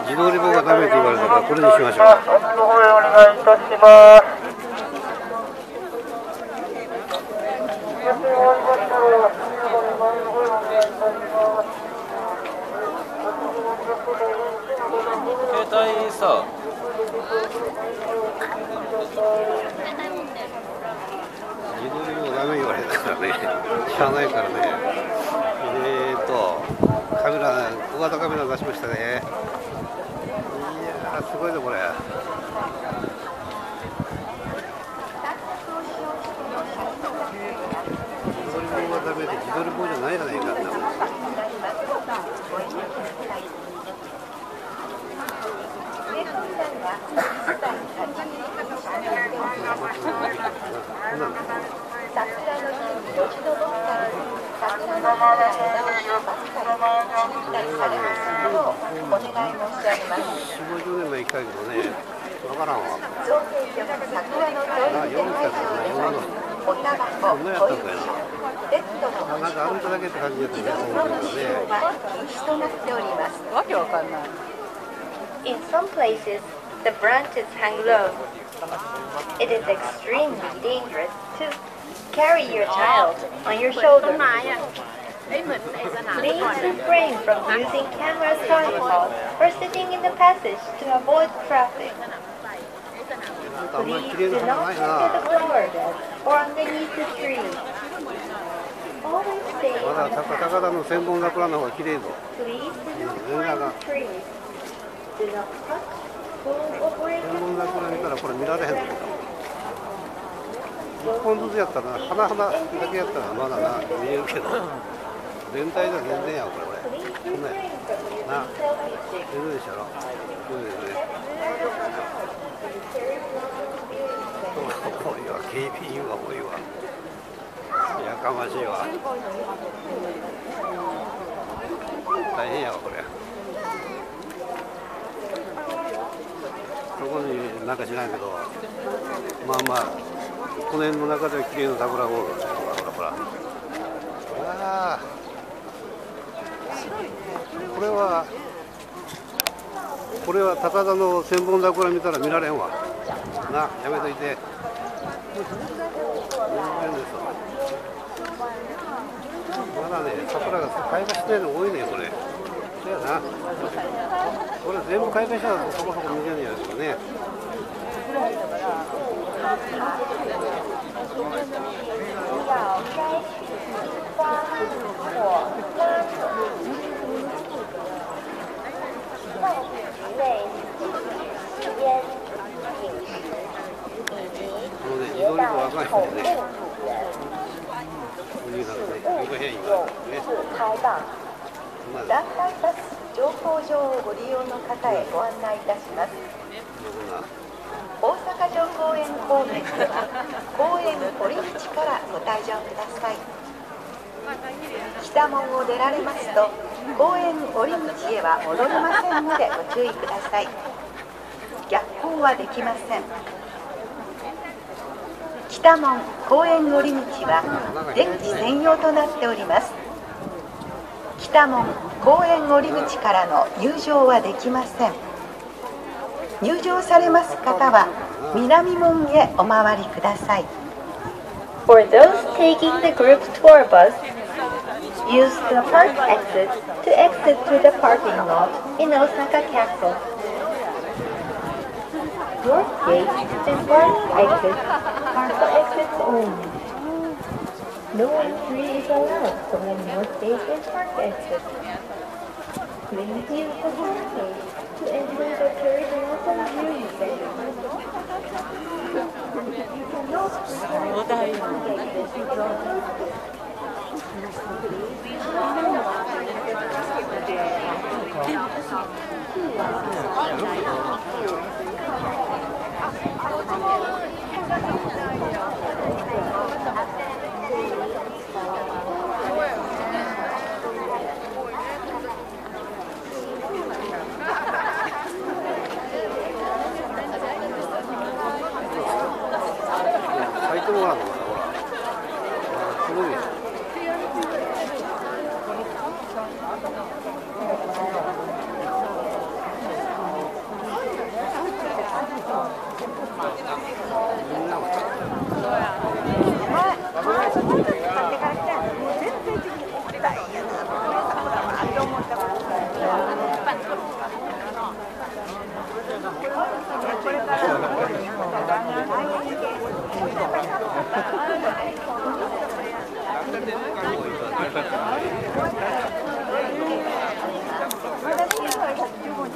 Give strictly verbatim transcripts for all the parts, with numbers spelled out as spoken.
自動リボがダメと言われたからこれにしましょう。 お願いいたします。 携帯さ自撮りもダメ言われたからね、しゃあないからね。えーと、カメラ、小型カメラ出しましたね。いやー、すごいぞこれ。自撮り棒がダメで自撮り棒じゃないじゃないかって。よんじゅうねんまえ行きたいけどね、わからんわ。あ、よんきたからな、よんの。こんなやったんかいな。なんか歩いただけって感じやったね、 わけわかんない。 In some places, the branches hang low. It is extremely dangerous to carry your child on your shoulder. Please refrain from using camera's tripods or sitting in the passage to avoid traffic. Please do not sit at the flower bed or underneath the tree. Always stay ま on だ the 高 path. 高田の千本桜の方が綺麗ぞ。 Please do not climb the trees. Do not touch, pull, or break 千 the 本桜見たら flowers. これ見られへんのか。一本ずつやったらな、花々だけやったらまだな、見えるけど。全体じゃ全然やわこれこれ。こんなんや。な、全然でしょ。そうですね。多いわ、警備員は多いわ。やかましいわ。大変やわこれ。そこになんか知らんけど、まあまあこの辺の中で綺麗な桜がおる。ほらほら。ああ。これはこれは高田の千本桜見たら見られんわ。な、やめといて。まだね、桜が開花してないの多いね、これ。そうやな。これ全部開花したらそこそこ見れるんやけどね。もうね、自撮り棒あかんよね。お兄さんがね、よく変言われてね。 団体バス乗降場をご利用の方へご案内いたします。大阪城公園方面では公園堀口からご退場ください。北門を出られますと公園堀口へは戻れませんのでご注意ください。逆行はできません。北門公園堀口は出口専用となっております。北門公園堀口からの入場はできません。入場されます方は南門へお回りください。 For those taking the group tour bus, use the park exit to exit to the parking lot in Osaka Castle. North gate and park exit are for exits only. No entry is allowed from the north gate and park exit. Please use the south gate to enter the third welcome viewing center. You cannot return to the gate as you join. 咲いてもらうのかな、ほら。すごいよ。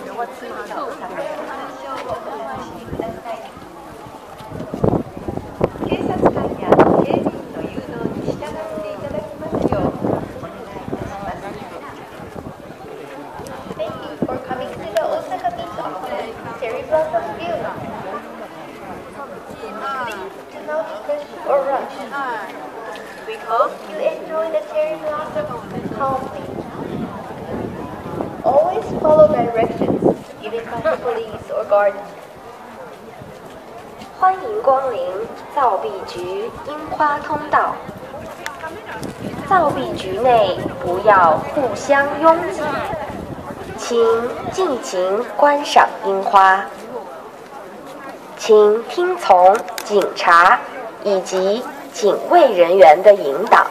警察官や警備員の誘導に従っていただきますようお願いいたします。 Thank you for coming to the Osaka Beach office, Cherry Blossom View. Please do not push or rush. We hope you enjoy the cherry blossom calmly. Always follow directions given by the police or guards. 欢迎光临造币局樱花通道。造币局内不要互相拥挤，请尽情观赏樱花。请听从警察以及警卫人员的引導。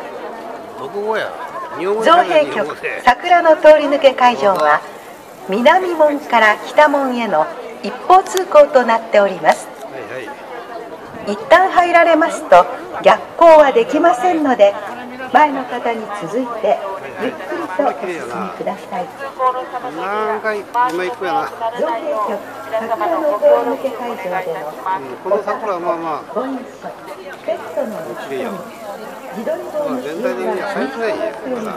造幣局桜の通り抜け会場は南門から北門への一方通行となっております。一旦入られますと逆行はできませんので、前の方に続いてゆっくりとお進みください。 何回今行くやな。 造幣局桜の通り抜け会場でのこの桜はまあまあご印書、ペットのおつみ、自撮り棒の使用が認められております。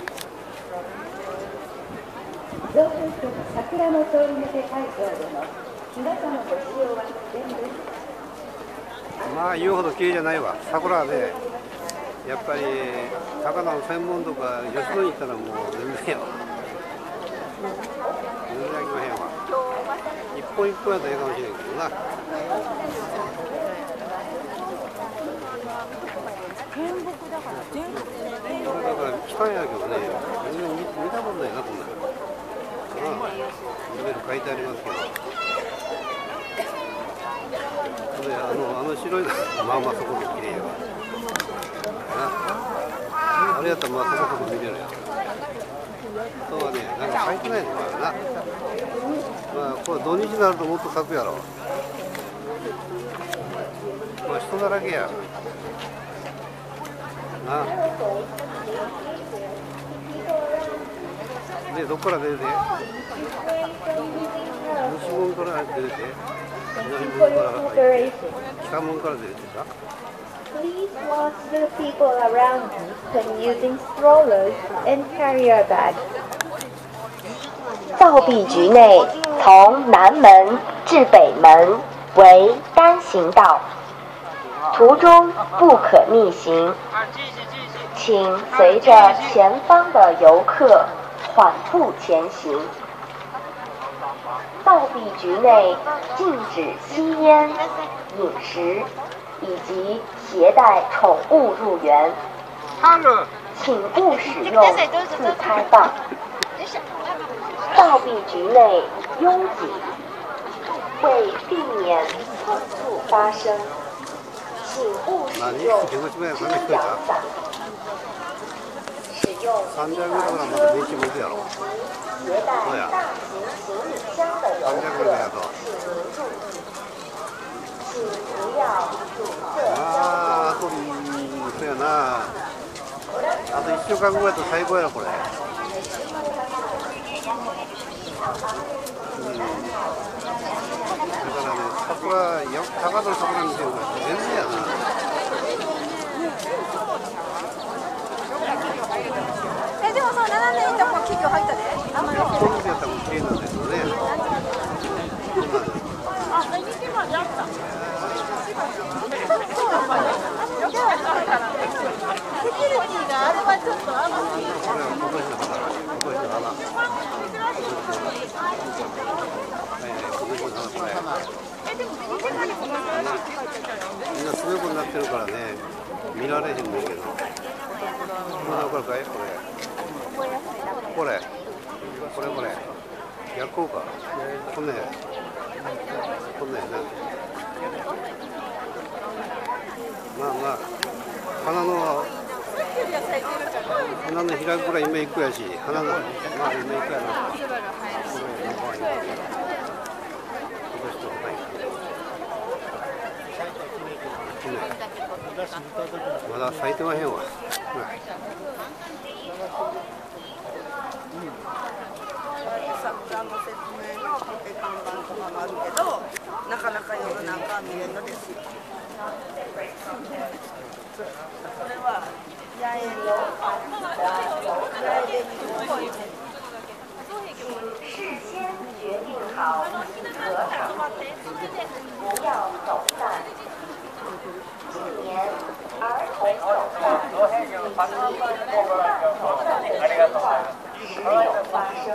造幣局桜の通り抜け会場での皆様ご使用は危険です。 まあ言うほど綺麗じゃないわ。桜はね、やっぱり高菜の専門とか吉野に行ったらもう全然やわ。全然あきまへんわ。一本一本やったらええかもしれんけどな。だから来たんやけどね、全然 見, 見たことないな、こんなの。レベル書いてありますけど。であのあの白いのまあまあそこで綺麗よ。あれやったらまあそこそこ見れるやん。そうはね、なんか咲いてないのかな。まあこれ土日になるともっと咲くやろ。まあ人だらけや。な。でどっから出るで？西門から出るで。北門から出るでか。 Please watch the people around you when using strollers and carrier bags. 造币局内从南门至北门为单行道，途中不可逆行，请随着前方的游客缓步前行。造币局内禁止吸烟、饮食以及携带宠物入园，请勿使用自拍棒。造币局内拥挤，为避免冲突发生，请勿使用遮阳伞。使用携带大型行李箱的游客，请不要阻塞交通。 そうやな。あといっしゅうかんごやと最高やろこれ。うん、だからね、桜よ高田の桜見てるから全然やな。 えでもそのななねんいた子企業入ったで。あんまり。 この店やったらもう綺麗なんですよね。 あ、何時まであった。セキュリティがあれはちょっとあんまり。 これは今年の花、今年の花。みんなすごいことになってるからね、見られへんねんけど。これわかるかい？これ。これ。これこれ。逆光か。こんね。こんねな。まあまあ。花の。花の開くぐらい今行くやし、花の。まあ今行くやな。まだ咲いてまへんわ。 桜の節明の看板とかもあるけど、なかなか夜なんか見れるのですよ。これは野営の野営で見る。 事先决定好集合场，不要走散。近年儿童走散以及大走散的情况时有发生。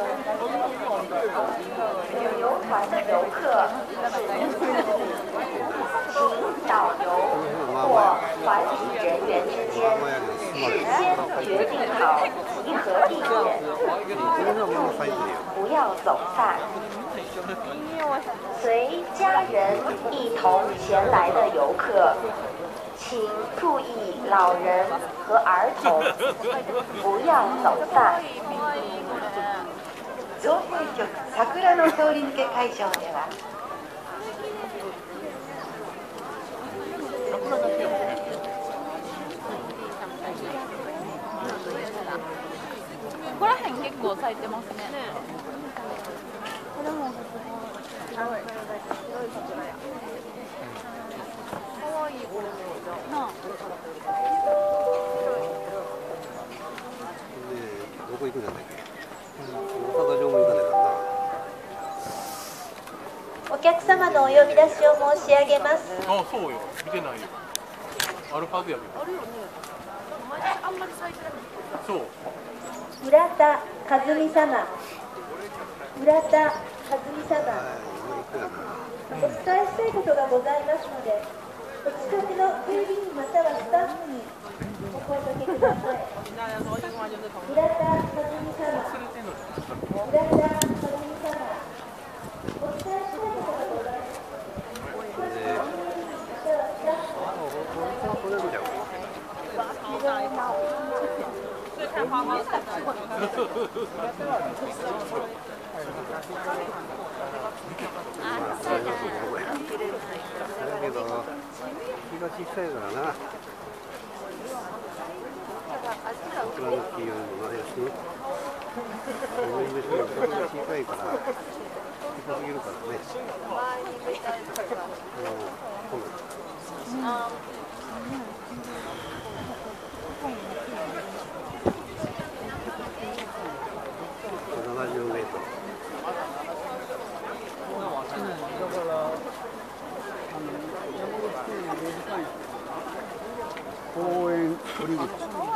旅游团的游客请导游或团体人员之间事先决定好集合地点，不要走散。随家人一同前来的游客，请注意老人和儿童，不要走散。 造幣局桜の通り抜け会場ではここら辺結構咲いてますね。これもかわいいこれなあ。 どこ行くんだっけ？大阪城も行かないからな。 お客様のお呼び出しを申し上げます。 あ、そうよ。見てないよ。あるはずやけど。 あるよね。あんまり咲いてない。 そう。 浦田和美様、浦田和美様、お伝えしたいことがございますので、お近くの警備員またはスタッフにお声掛けください。浦田和美様、浦田和美様、お伝えしたいことがございます。 だけど気が小さいからな。桜の木よりもないし、思い出すのが小さいから小さすぎるからね。ななじゅうメートル。 公園堀口。こ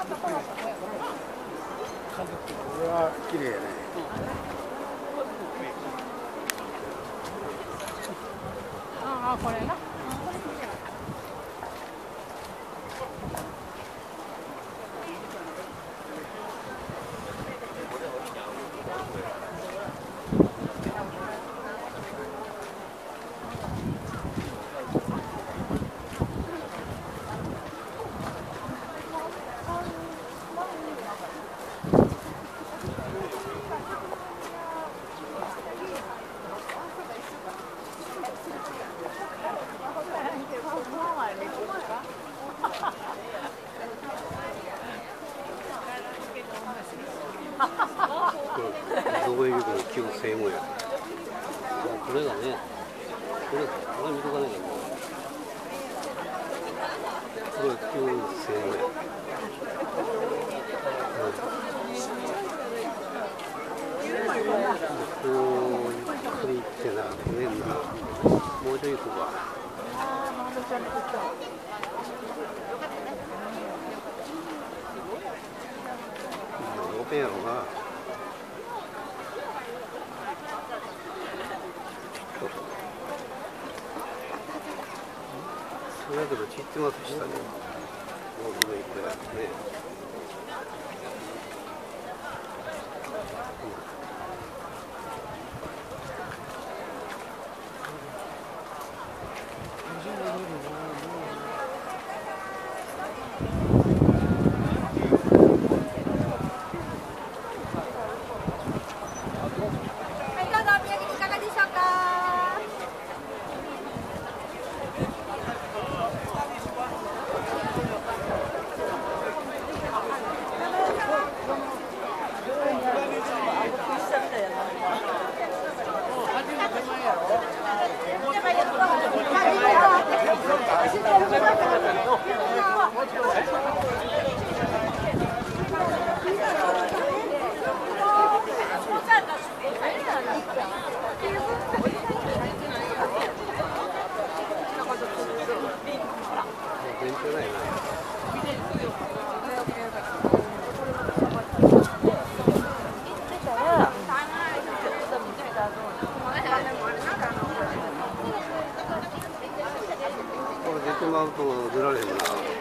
れは綺麗ね。 ああ、これな。 どこへ行くの旧正門や。これがね、これこれ見とかないと。これは旧正門や。こうゆっくり行ってな、上にな、もうちょい行くわ。オペやろな。それだけど散ってます下に。もう上行ったやつね。 しまうと出られへんな。